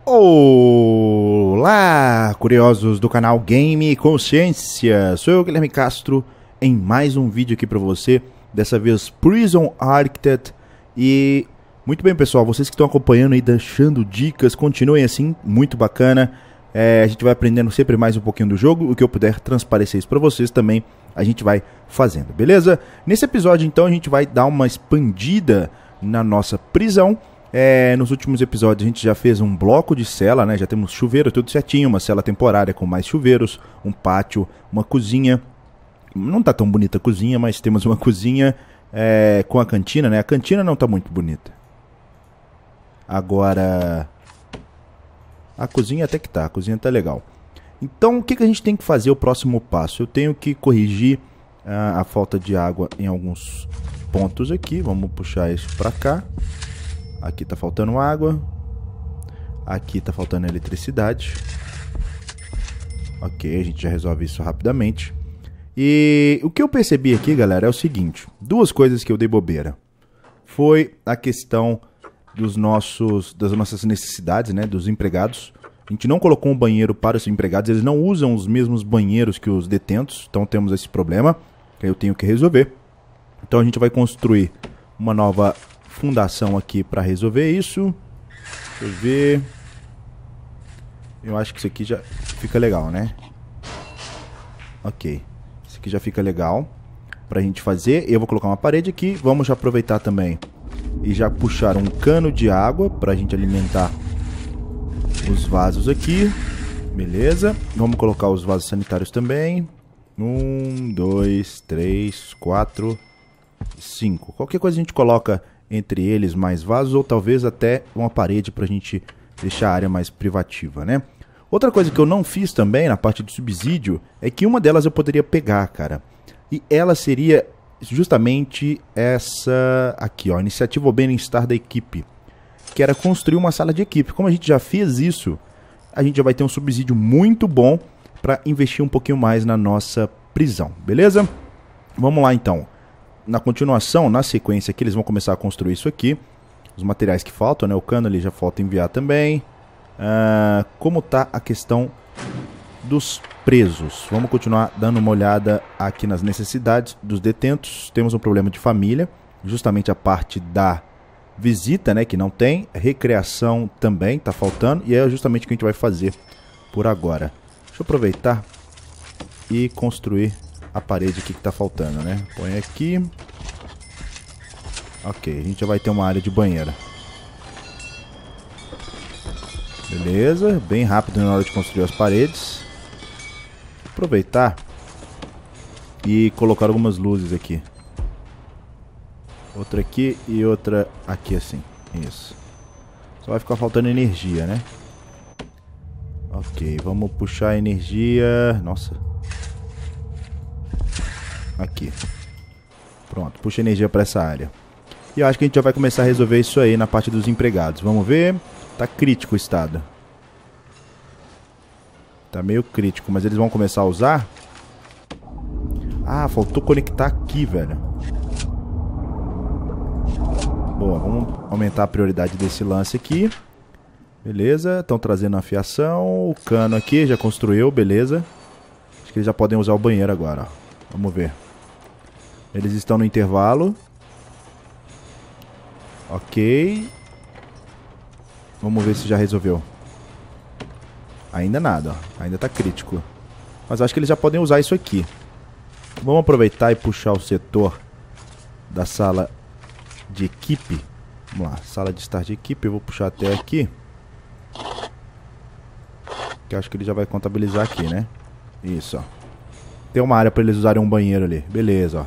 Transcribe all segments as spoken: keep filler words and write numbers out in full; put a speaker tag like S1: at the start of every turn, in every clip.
S1: Olá, curiosos do canal Game Consciência, sou eu, Guilherme Castro, em mais um vídeo aqui pra você, dessa vez Prison Architect. E muito bem, pessoal, vocês que estão acompanhando e deixando dicas, continuem assim, muito bacana. É, a gente vai aprendendo sempre mais um pouquinho do jogo, o que eu puder transparecer isso pra vocês também, a gente vai fazendo, beleza? Nesse episódio então a gente vai dar uma expandida na nossa prisão. É, nos últimos episódios a gente já fez um bloco de cela, né? Já temos chuveiro, tudo certinho, uma cela temporária com mais chuveiros, um pátio, uma cozinha. Não tá tão bonita a cozinha, mas temos uma cozinha é, com a cantina, né? A cantina não tá muito bonita. Agora, a cozinha até que tá, a cozinha tá legal. Então o que, que a gente tem que fazer o próximo passo? Eu tenho que corrigir a, a falta de água em alguns pontos aqui. Vamos puxar isso pra cá. Aqui tá faltando água. Aqui tá faltando eletricidade. Ok, a gente já resolve isso rapidamente. E o que eu percebi aqui, galera, é o seguinte. Duas coisas que eu dei bobeira. Foi a questão dos nossos, das nossas necessidades, né, dos empregados. A gente não colocou um banheiro para os empregados. Eles não usam os mesmos banheiros que os detentos. Então temos esse problema que eu tenho que resolver. Então a gente vai construir uma nova fundação aqui para resolver isso. Deixa eu ver. Eu acho que isso aqui já fica legal, né? Ok. Isso aqui já fica legal pra gente fazer. Eu vou colocar uma parede aqui. Vamos já aproveitar também e já puxar um cano de água pra gente alimentar os vasos aqui. Beleza. Vamos colocar os vasos sanitários também. Um, dois, três, quatro, cinco. Qualquer coisa a gente coloca entre eles mais vasos, ou talvez até uma parede pra gente deixar a área mais privativa, né? Outra coisa que eu não fiz também na parte do subsídio é que uma delas eu poderia pegar, cara. E ela seria justamente essa aqui, ó, iniciativa ao bem-estar da equipe, que era construir uma sala de equipe. Como a gente já fez isso, a gente já vai ter um subsídio muito bom para investir um pouquinho mais na nossa prisão, beleza? Vamos lá então. Na continuação, na sequência aqui, eles vão começar a construir isso aqui. Os materiais que faltam, né? O cano ali já falta enviar também. Uh, como tá a questão dos presos? Vamos continuar dando uma olhada aqui nas necessidades dos detentos. Temos um problema de família, justamente a parte da visita, né? Que não tem. Recreação também tá faltando. E é justamente o que a gente vai fazer por agora. Deixa eu aproveitar e construir a parede aqui que tá faltando, né? Põe aqui. Ok, a gente já vai ter uma área de banheira. Beleza, bem rápido na hora de construir as paredes. Aproveitar e colocar algumas luzes aqui. Outra aqui e outra aqui assim. Isso. Só vai ficar faltando energia, né? Ok, vamos puxar a energia. Nossa. Aqui. Pronto, puxa energia para essa área. E eu acho que a gente já vai começar a resolver isso aí na parte dos empregados. Vamos ver. Tá crítico o estado. Tá meio crítico, mas eles vão começar a usar. Ah, faltou conectar aqui, velho. Boa, vamos aumentar a prioridade desse lance aqui. Beleza, estão trazendo a fiação. O cano aqui já construiu, beleza. Acho que eles já podem usar o banheiro agora, ó. Vamos ver. Eles estão no intervalo. Ok. Vamos ver se já resolveu. Ainda nada, ó. Ainda tá crítico. Mas acho que eles já podem usar isso aqui. Vamos aproveitar e puxar o setor da sala de equipe. Vamos lá, sala de estar de equipe. Eu vou puxar até aqui. Que eu acho que ele já vai contabilizar aqui, né? Isso, ó. Tem uma área para eles usarem um banheiro ali. Beleza, ó.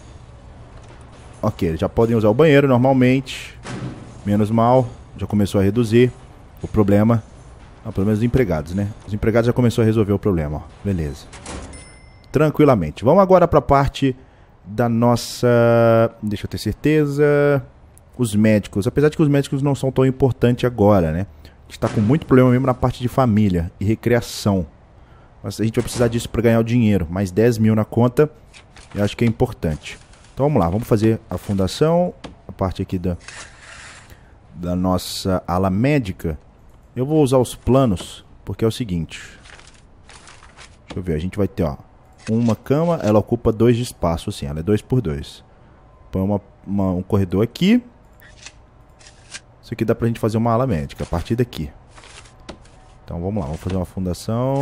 S1: Ok, eles já podem usar o banheiro normalmente. Menos mal. Já começou a reduzir o problema. Não, pelo menos os empregados, né? Os empregados já começou a resolver o problema, ó. Beleza. Tranquilamente. Vamos agora para a parte da nossa... Deixa eu ter certeza. Os médicos. Apesar de que os médicos não são tão importantes agora, né? A gente tá com muito problema mesmo na parte de família e recreação. Mas a gente vai precisar disso para ganhar o dinheiro. Mais dez mil na conta. Eu acho que é importante. Então vamos lá. Vamos fazer a fundação. A parte aqui da, da nossa ala médica. Eu vou usar os planos, porque é o seguinte. Deixa eu ver, a gente vai ter, ó, uma cama, ela ocupa dois de espaço, assim, ela é dois por dois. Põe uma, uma, um corredor aqui. Isso aqui dá pra gente fazer uma ala médica, a partir daqui. Então vamos lá, vamos fazer uma fundação.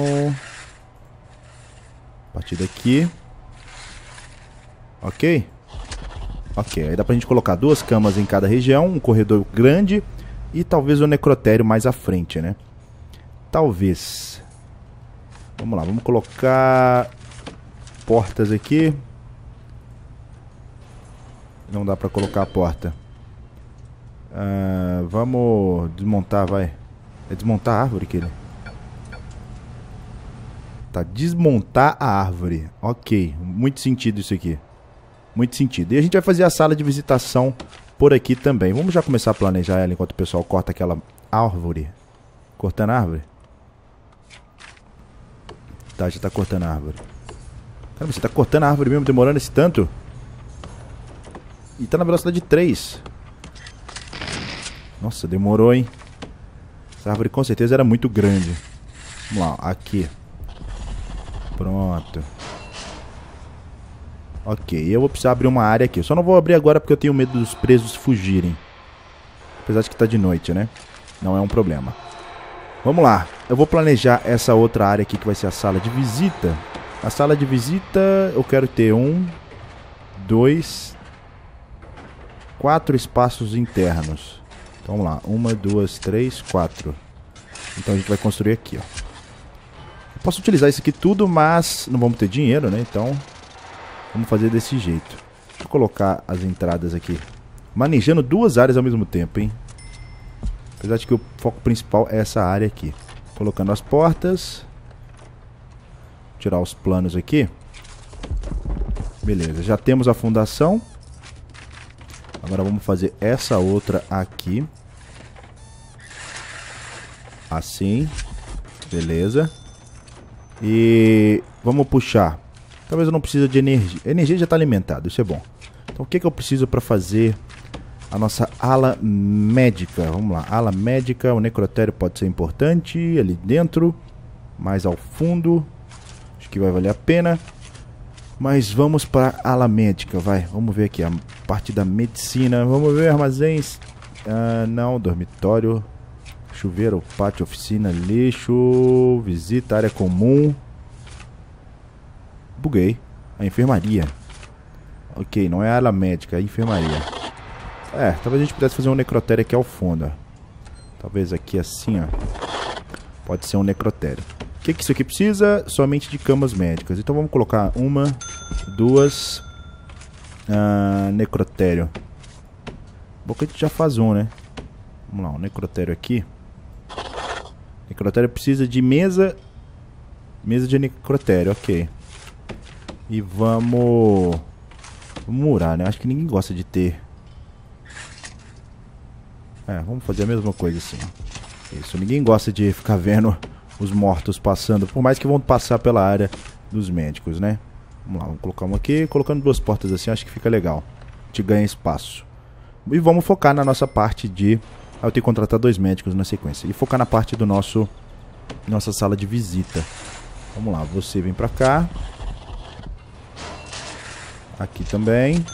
S1: A partir daqui. Ok? Ok, aí dá pra gente colocar duas camas em cada região, um corredor grande e talvez um necrotério mais à frente, né? Talvez. Vamos lá, vamos colocar portas aqui. Não dá pra colocar a porta. Uh, vamos desmontar, vai. É desmontar a árvore que ele... Tá, desmontar a árvore. Ok, muito sentido isso aqui. Muito sentido. E a gente vai fazer a sala de visitação por aqui também. Vamos já começar a planejar ela enquanto o pessoal corta aquela árvore. Cortando a árvore. Tá, já tá cortando a árvore. Caramba, você tá cortando a árvore mesmo, demorando esse tanto? E tá na velocidade de três. Nossa, demorou, hein? Essa árvore com certeza era muito grande. Vamos lá, aqui. Pronto. Ok, eu vou precisar abrir uma área aqui. Eu só não vou abrir agora porque eu tenho medo dos presos fugirem. Apesar de que tá de noite, né? Não é um problema. Vamos lá. Eu vou planejar essa outra área aqui que vai ser a sala de visita. A sala de visita eu quero ter um, dois, quatro espaços internos. Então vamos lá, uma, duas, três, quatro. Então a gente vai construir aqui, ó. Eu posso utilizar isso aqui tudo, mas não vamos ter dinheiro, né? Então vamos fazer desse jeito. Deixa eu colocar as entradas aqui. Manejando duas áreas ao mesmo tempo, hein? Apesar de que o foco principal é essa área aqui. Colocando as portas. Tirar os planos aqui. Beleza, já temos a fundação. Agora vamos fazer essa outra aqui. Assim. Beleza. E vamos puxar. Talvez eu não precise de energia. A energia já está alimentada, isso é bom. Então o que, que eu preciso para fazer a nossa ala médica? Vamos lá, ala médica. O necrotério pode ser importante ali dentro. Mais ao fundo. Acho que vai valer a pena. Mas vamos para a ala médica, vai. Vamos ver aqui a parte da medicina. Vamos ver armazéns. Ah, não, dormitório. Chuveiro, pátio, oficina, lixo. Visita, área comum. Buguei. A enfermaria. Ok, não é a ala médica, é a enfermaria. É, talvez a gente pudesse fazer um necrotério aqui ao fundo. Talvez aqui assim, ó. Pode ser um necrotério. O que, que isso aqui precisa? Somente de camas médicas. Então vamos colocar uma, duas. Uh, necrotério. Bom que a gente já faz um, né? Vamos lá, um necrotério aqui. Necrotério precisa de mesa. Mesa de necrotério, ok. E vamos... Vamos murar, né? Acho que ninguém gosta de ter. É, vamos fazer a mesma coisa assim. Isso, ninguém gosta de ficar vendo os mortos passando, por mais que vão passar pela área dos médicos, né? Vamos lá, vamos colocar uma aqui. Colocando duas portas assim, acho que fica legal. A gente ganha espaço. E vamos focar na nossa parte de... Ah, eu tenho que contratar dois médicos na sequência. E focar na parte do nosso... Nossa sala de visita. Vamos lá, você vem pra cá. Aqui também.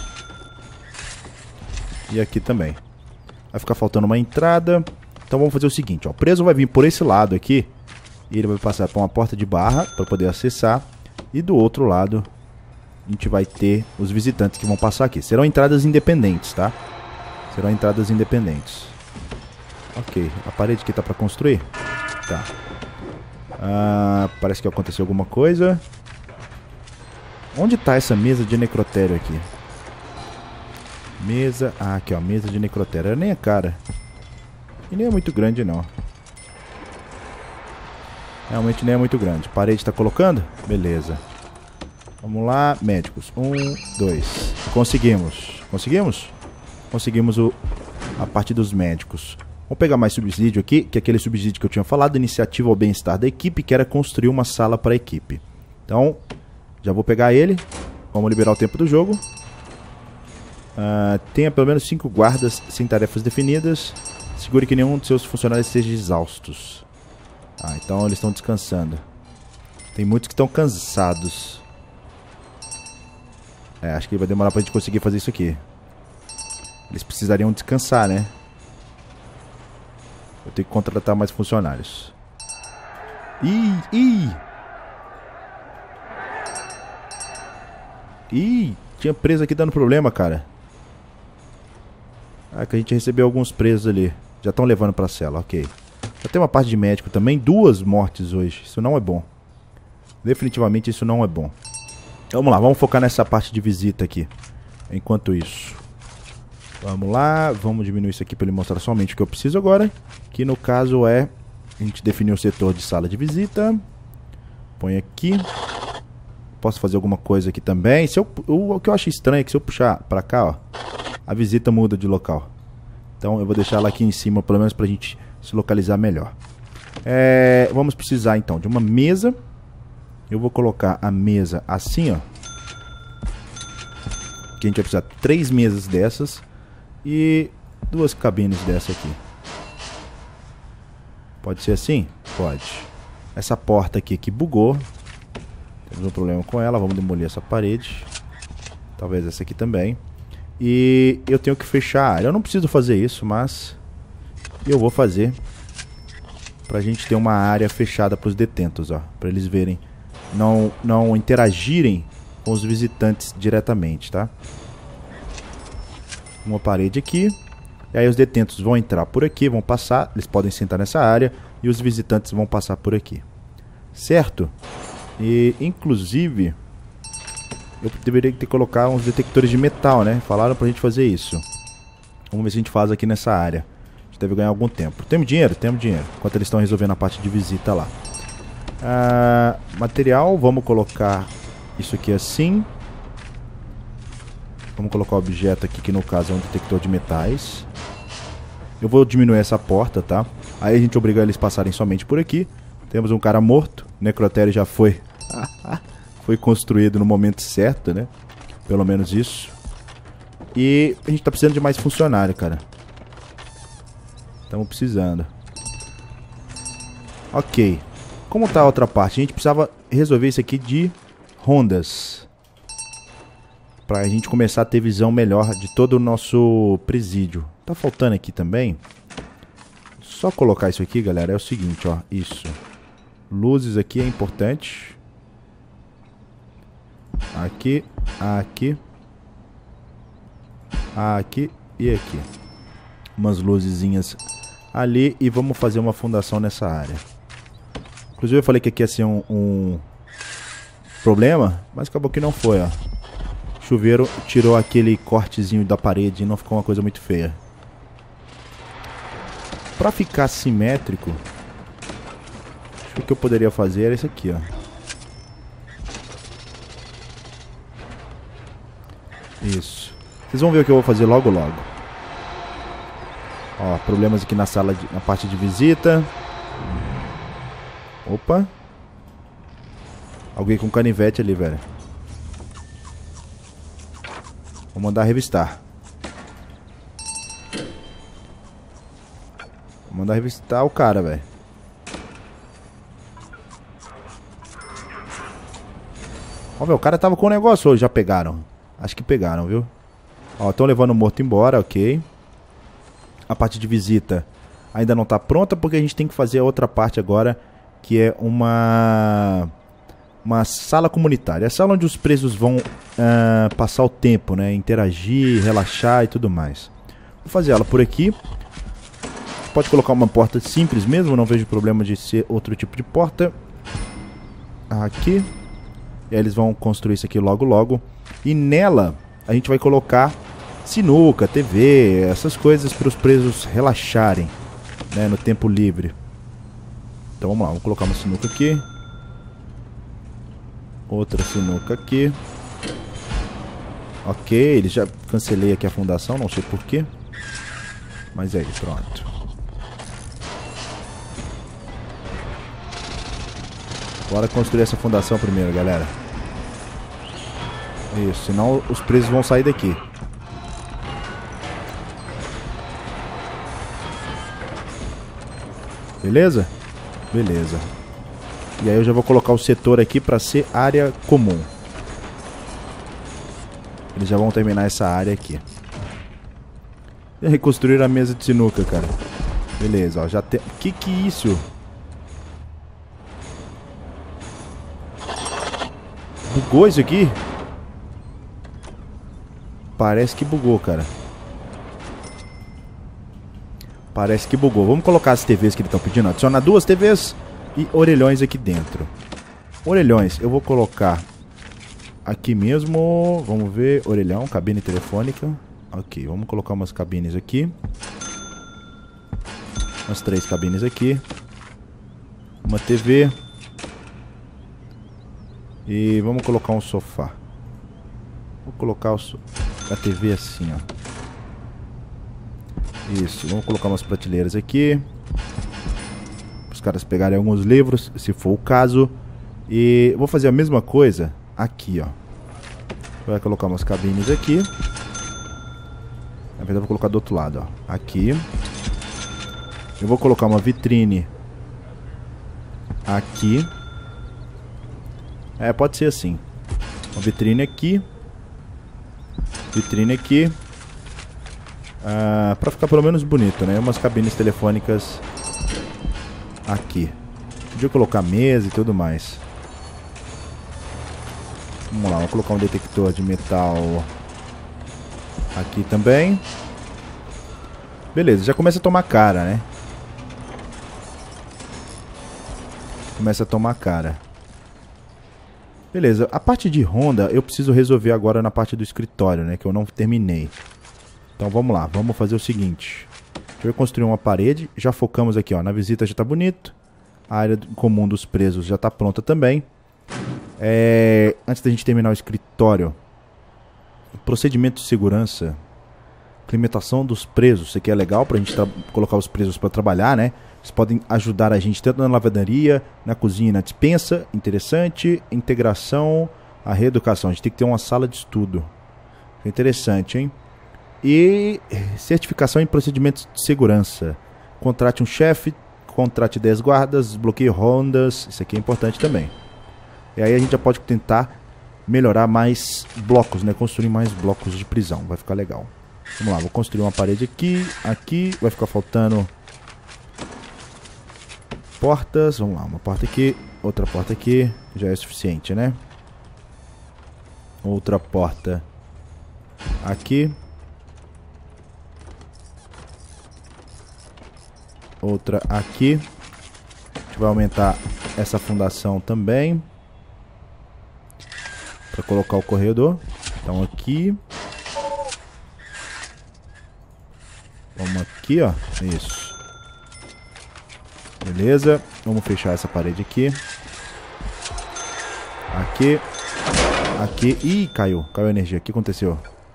S1: E aqui também. Vai ficar faltando uma entrada. Então vamos fazer o seguinte, ó. O preso vai vir por esse lado aqui. E ele vai passar por uma porta de barra para poder acessar. E do outro lado a gente vai ter os visitantes que vão passar aqui. Serão entradas independentes, tá? Serão entradas independentes. Ok, a parede aqui tá para construir? Tá. Ah, parece que aconteceu alguma coisa. Onde tá essa mesa de necrotério aqui? Mesa... Ah, aqui ó, mesa de necrotério. Ela nem é cara. E nem é muito grande não. Realmente nem é muito grande. Parede tá colocando? Beleza. Vamos lá, médicos. Um, dois. Conseguimos. Conseguimos? Conseguimos o, a parte dos médicos. Vamos pegar mais subsídio aqui, que é aquele subsídio que eu tinha falado, iniciativa ao bem-estar da equipe, que era construir uma sala para a equipe. Então, já vou pegar ele. Vamos liberar o tempo do jogo. Uh, tenha pelo menos cinco guardas sem tarefas definidas. Segure que nenhum de seus funcionários esteja exaustos. Ah, então eles estão descansando. Tem muitos que estão cansados. É, acho que vai demorar pra gente conseguir fazer isso aqui. Eles precisariam descansar, né? Eu tenho que contratar mais funcionários. Ih, ih! Ih, tinha preso aqui dando problema, cara. Ah, que a gente recebeu alguns presos ali. Já estão levando pra cela, ok. Já tem uma parte de médico também. Duas mortes hoje. Isso não é bom. Definitivamente isso não é bom. Vamos lá, vamos focar nessa parte de visita aqui. Enquanto isso. Vamos lá, vamos diminuir isso aqui para ele mostrar somente o que eu preciso agora. Que no caso é... A gente definiu o setor de sala de visita. Põe aqui. Posso fazer alguma coisa aqui também. Se eu, o, o que eu acho estranho é que se eu puxar para cá, ó, a visita muda de local. Então eu vou deixar ela aqui em cima, pelo menos pra gente se localizar melhor. É, vamos precisar então de uma mesa. Eu vou colocar a mesa assim, ó. Que a gente vai precisar de três mesas dessas. E duas cabines dessa aqui. Pode ser assim? Pode. Essa porta aqui que bugou. Temos um problema com ela. Vamos demolir essa parede. Talvez essa aqui também. E eu tenho que fechar a área. Eu não preciso fazer isso, mas eu vou fazer. Pra gente ter uma área fechada para os detentos, ó. Pra eles verem. Não, não interagirem com os visitantes diretamente, tá? Uma parede aqui. E aí os detentos vão entrar por aqui, vão passar. Eles podem sentar nessa área. E os visitantes vão passar por aqui. Certo? E, inclusive, eu deveria ter que colocar uns detectores de metal, né? Falaram pra gente fazer isso. Vamos ver se a gente faz aqui nessa área. A gente deve ganhar algum tempo. Temos dinheiro? Temos dinheiro. Enquanto eles estão resolvendo a parte de visita lá. Ah, material, vamos colocar isso aqui assim. Vamos colocar o objeto aqui, que no caso é um detector de metais. Eu vou diminuir essa porta, tá? Aí a gente obriga eles a passarem somente por aqui. Temos um cara morto. O necrotério já foi foi construído no momento certo, né? Pelo menos isso. E a gente tá precisando de mais funcionário, cara. Estamos precisando. Ok. Como tá a outra parte? A gente precisava resolver isso aqui de rondas. Pra gente começar a ter visão melhor de todo o nosso presídio. Tá faltando aqui também. Só colocar isso aqui, galera, é o seguinte, ó. Isso. Luzes aqui é importante. Aqui, aqui. Aqui e aqui. Umas luzezinhas ali. E vamos fazer uma fundação nessa área. Inclusive eu falei que aqui ia ser um, um problema, mas acabou que não foi, ó. O chuveiro tirou aquele cortezinho da parede e não ficou uma coisa muito feia. Pra ficar simétrico, acho que o que eu poderia fazer era isso aqui, ó. Isso. Vocês vão ver o que eu vou fazer logo logo. Ó, problemas aqui na sala, de, na parte de visita. Opa. Alguém com canivete ali, velho. Vou mandar revistar. Vou mandar revistar o cara, velho. Ó, velho, o cara tava com um negócio hoje. Já pegaram. Acho que pegaram, viu? Ó, estão levando o morto embora, ok. A parte de visita ainda não tá pronta, porque a gente tem que fazer a outra parte agora, que é uma uma sala comunitária. É a sala onde os presos vão uh, passar o tempo, né? Interagir, relaxar e tudo mais. Vou fazer ela por aqui. Pode colocar uma porta simples mesmo, não vejo problema de ser outro tipo de porta. Aqui. E aí eles vão construir isso aqui logo logo. E nela a gente vai colocar sinuca, T V, essas coisas para os presos relaxarem, né, no tempo livre. Então vamos lá, vamos colocar uma sinuca aqui. Outra sinuca aqui. Ok, ele já cancelei aqui a fundação, não sei porquê. Mas aí, pronto. Bora construir essa fundação primeiro, galera. Isso, senão os presos vão sair daqui. Beleza? Beleza. E aí eu já vou colocar o setor aqui para ser área comum. Eles já vão terminar essa área aqui. E reconstruir a mesa de sinuca, cara. Beleza, ó, já tem... Que que é isso? Bugou isso aqui? Parece que bugou, cara. Parece que bugou. Vamos colocar as T Vs que eles estão pedindo. Adicionar duas T Vs e orelhões aqui dentro. Orelhões, eu vou colocar aqui mesmo. Vamos ver, orelhão, cabine telefônica. Ok, vamos colocar umas cabines aqui. Umas três cabines aqui. Uma T V. E vamos colocar um sofá. Vou colocar o so... a T V assim, ó. Isso, vamos colocar umas prateleiras aqui. Para os caras pegarem alguns livros, se for o caso. E vou fazer a mesma coisa aqui, ó. Vai colocar umas cabines aqui. Na verdade, eu vou colocar do outro lado, ó. Aqui. Eu vou colocar uma vitrine aqui. É, pode ser assim. Uma vitrine aqui. Vitrine aqui. Ah, pra ficar pelo menos bonito, né? Umas cabines telefônicas aqui. Podia colocar mesa e tudo mais. Vamos lá, vamos colocar um detector de metal aqui também. Beleza, já começa a tomar cara, né? Começa a tomar cara. Beleza, a parte de ronda eu preciso resolver agora na parte do escritório, né? Que eu não terminei. Então vamos lá, vamos fazer o seguinte. Deixa eu construir uma parede. Já focamos aqui, ó. Na visita já tá bonito. A área comum dos presos já tá pronta também. É... Antes da gente terminar o escritório. Procedimento de segurança. Implementação dos presos. Isso aqui é legal pra gente colocar os presos pra trabalhar, né? Eles podem ajudar a gente tanto na lavadaria, na cozinha e na despensa. Interessante. Integração, a reeducação. A gente tem que ter uma sala de estudo. Interessante, hein? E certificação em procedimentos de segurança. Contrate um chefe, contrate dez guardas, desbloqueie rondas. Isso aqui é importante também. E aí a gente já pode tentar melhorar mais blocos, né? Construir mais blocos de prisão. Vai ficar legal. Vamos lá, vou construir uma parede aqui, aqui. Vai ficar faltando portas. Vamos lá, uma porta aqui, outra porta aqui. Já é suficiente, né? Outra porta aqui. Outra aqui. A gente vai aumentar essa fundação também. Para colocar o corredor. Então aqui. Vamos aqui, ó. Isso. Beleza. Vamos fechar essa parede aqui. Aqui. Aqui. Ih, caiu. Caiu a energia. O que aconteceu?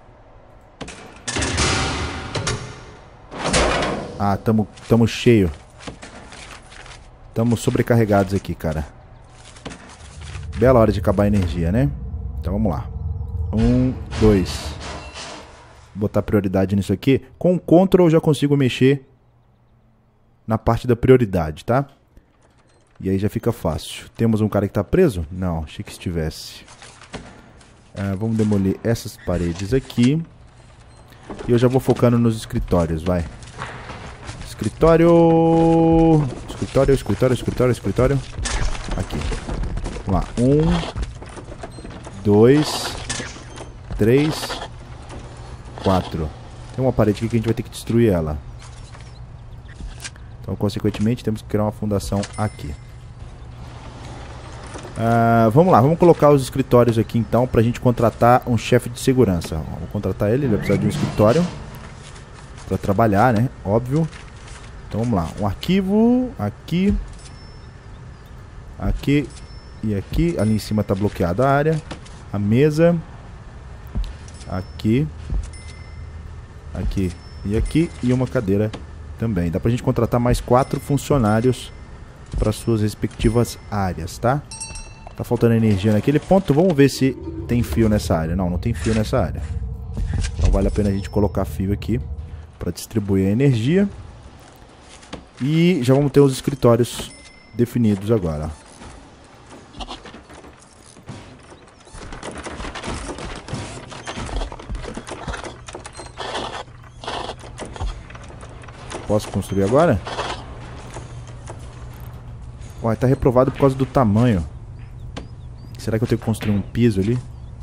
S1: Ah, tamo, tamo cheio. Tamo sobrecarregados aqui, cara. Bela hora de acabar a energia, né? Então vamos lá. Um, dois. Vou botar prioridade nisso aqui. Com o Ctrl eu já consigo mexer na parte da prioridade, tá? E aí já fica fácil. Temos um cara que tá preso? Não, achei que estivesse. Ah, vamos demolir essas paredes aqui. E eu já vou focando nos escritórios, vai. Escritório... Escritório, escritório, escritório, escritório. Aqui. Vamos lá. Um. Dois. Três. Quatro. Tem uma parede aqui que a gente vai ter que destruir ela. Então, consequentemente, temos que criar uma fundação aqui. Uh, vamos lá, vamos colocar os escritórios aqui então pra gente contratar um chefe de segurança. Vou contratar ele, ele vai precisar de um escritório pra trabalhar, né? Óbvio. Então vamos lá, um arquivo aqui, aqui e aqui. Ali em cima tá bloqueada a área. A mesa aqui, aqui e aqui, e uma cadeira também. Dá pra gente contratar mais quatro funcionários para suas respectivas áreas, tá? Tá faltando energia naquele ponto. Vamos ver se tem fio nessa área. Não, não tem fio nessa área. Então vale a pena a gente colocar fio aqui para distribuir a energia. E já vamos ter os escritórios definidos agora. Posso construir agora? Uai, tá reprovado por causa do tamanho. Será que eu tenho que construir um piso ali?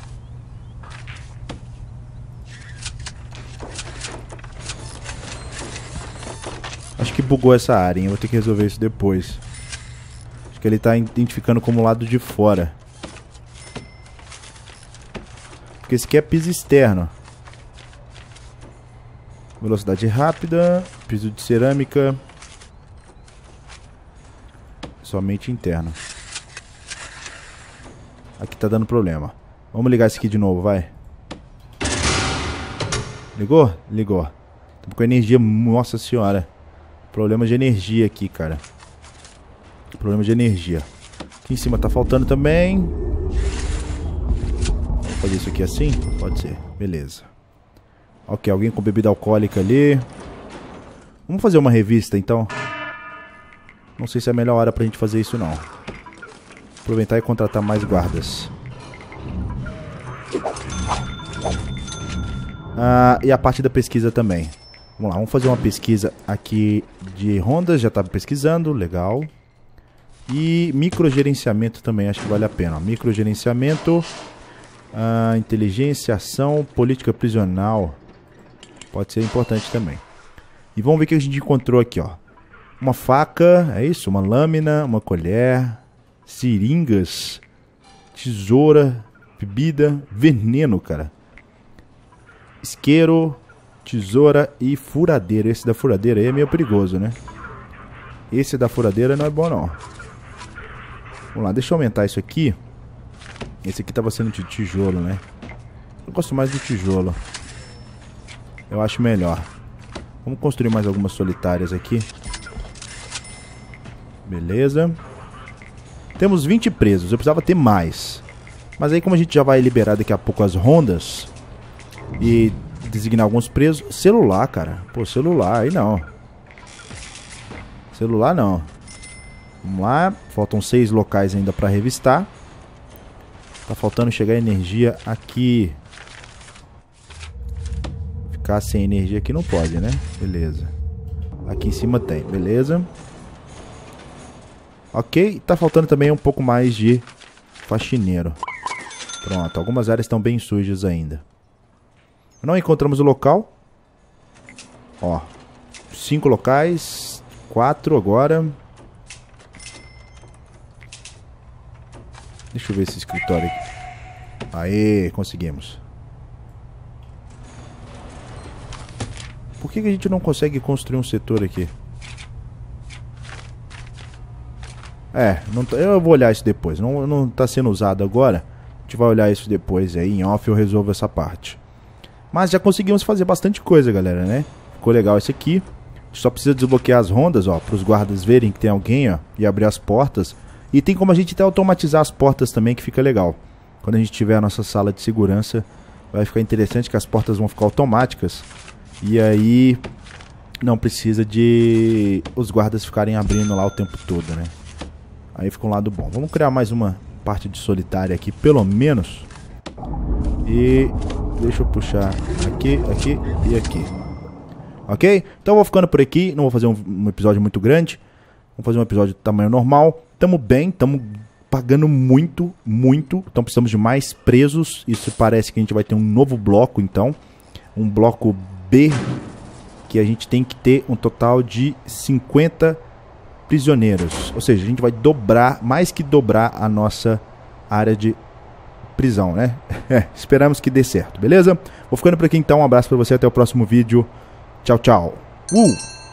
S1: Acho que bugou essa área, hein? Eu vou ter que resolver isso depois. Acho que ele tá identificando como lado de fora. Porque esse aqui é piso externo. Velocidade rápida, piso de cerâmica. Somente interno. Aqui tá dando problema. Vamos ligar esse aqui de novo, vai. Ligou? Ligou. Estamos com energia, nossa senhora. Problema de energia aqui, cara. Problema de energia. Aqui em cima tá faltando também. Vamos fazer isso aqui assim? Pode ser, beleza. Ok, alguém com bebida alcoólica ali. Vamos fazer uma revista, então. Não sei se é a melhor hora pra gente fazer isso, não. Aproveitar e contratar mais guardas. Ah, e a parte da pesquisa também. Vamos lá, vamos fazer uma pesquisa aqui de rondas. Já estava pesquisando, legal. E microgerenciamento também, acho que vale a pena. Microgerenciamento, ah, inteligência, ação, política prisional. Pode ser importante também. E vamos ver o que a gente encontrou aqui, ó. Uma faca, é isso? Uma lâmina, uma colher, seringas, tesoura, bebida, veneno, cara. Isqueiro, tesoura e furadeira. Esse da furadeira aí é meio perigoso, né? Esse da furadeira não é bom, não. Vamos lá, deixa eu aumentar isso aqui. Esse aqui tava sendo de tijolo, né? Eu gosto mais do tijolo. Eu acho melhor. Vamos construir mais algumas solitárias aqui. Beleza. Temos vinte presos. Eu precisava ter mais. Mas aí, como a gente já vai liberar daqui a pouco as rondas e designar alguns presos. Celular, cara. Pô, celular. Aí não. Celular não. Vamos lá. Faltam seis locais ainda pra revistar. Tá faltando chegar energia aqui. Ficar sem energia aqui não pode, né? Beleza. Aqui em cima tem. Beleza. Ok. Tá faltando também um pouco mais de faxineiro. Pronto. Algumas áreas estão bem sujas ainda. Não encontramos o local. Ó. Cinco locais. Quatro agora. Deixa eu ver esse escritório aqui. Aê, conseguimos. Por que que a gente não consegue construir um setor aqui? É, não tá, eu vou olhar isso depois. Não, não tá sendo usado agora. A gente vai olhar isso depois aí. Em off eu resolvo essa parte. Mas já conseguimos fazer bastante coisa, galera, né? Ficou legal esse aqui. Só precisa desbloquear as rondas, ó, para os guardas verem que tem alguém, ó, e abrir as portas. E tem como a gente até automatizar as portas também, que fica legal. Quando a gente tiver a nossa sala de segurança, vai ficar interessante que as portas vão ficar automáticas. E aí não precisa de os guardas ficarem abrindo lá o tempo todo, né? Aí fica um lado bom. Vamos criar mais uma parte de solitária aqui, pelo menos. E deixa eu puxar aqui, aqui e aqui. Ok? Então eu vou ficando por aqui. Não vou fazer um, um episódio muito grande. Vamos fazer um episódio de tamanho normal. Tamo bem, tamo pagando muito, muito. Então precisamos de mais presos. Isso parece que a gente vai ter um novo bloco, então. Um bloco B. Que a gente tem que ter um total de cinquenta prisioneiros. Ou seja, a gente vai dobrar, mais que dobrar a nossa área de prisão, né? É, esperamos que dê certo, beleza? Vou ficando por aqui então. Um abraço pra você, até o próximo vídeo. Tchau, tchau. Uh!